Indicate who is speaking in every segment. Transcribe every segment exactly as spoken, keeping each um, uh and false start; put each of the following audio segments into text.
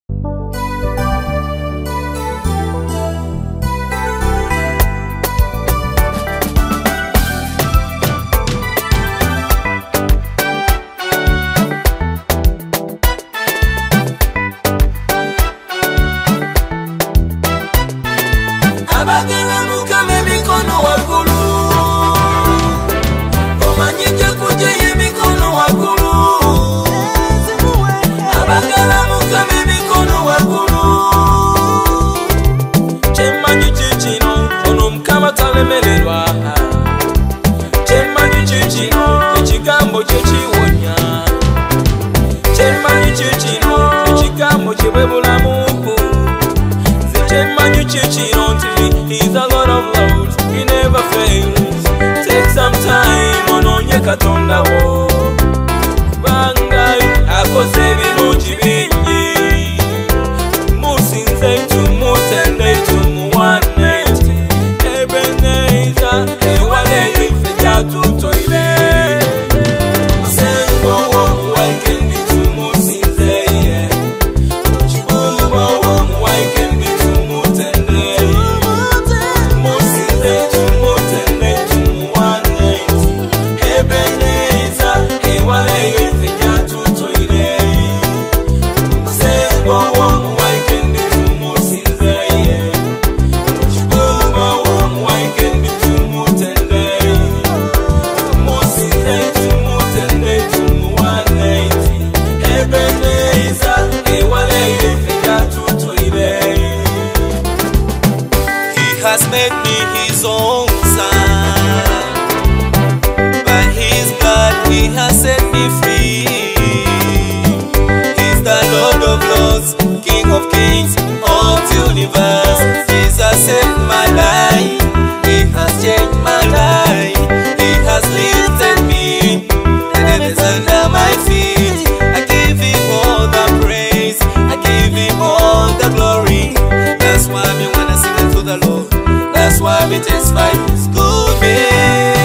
Speaker 1: Abagala mukame mikono wagulu, omanyike kuje mikono wagulu. Abagala mukame mikono wagulu, chemanyi chichino ono mukama talemererwa. Chemanyi chichino ekigambo kyekiwonya. Chemanyi chichino ekigambo kyebulamu. Chemanyi chichino he's a God of love, he never fails. Take some time, ononye katonda wo. Kubanga akoze birungi bingi. Musinze tumutende tumuwane. Ebeneza ewale ife jatutoile. Musengo wo waikendi tumusinze. Chibuba wo waikendi tumutende.
Speaker 2: Has made me his own son. By his blood he has set me free. He's the Lord of Lords, King of Kings of the universe. Jesus saved my life, he has changed my life. He has lifted me, the devil is under my feet. I give him all the praise, I give him all the glory. That's why me wanna sing unto the Lord. That's why we testify His goodness.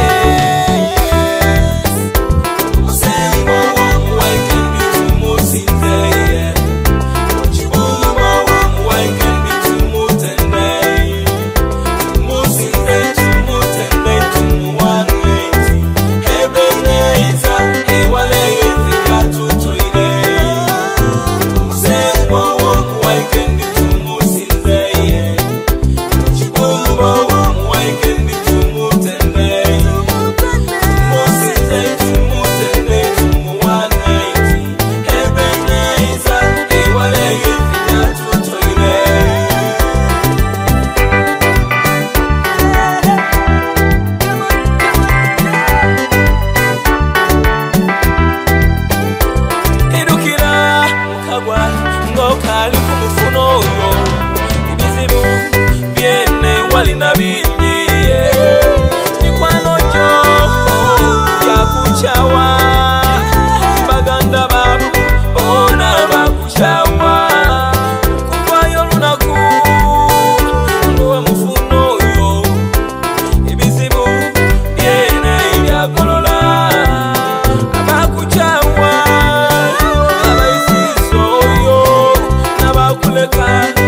Speaker 1: Ngokali kumufuno yo ibizibu byene wali nabinyiye nikwano jo yakuchawa baganda babu ona bakuchawa kuvayo lunaku nduwe mufuno yo ibizibu byene byakolola abakuchawa kuleka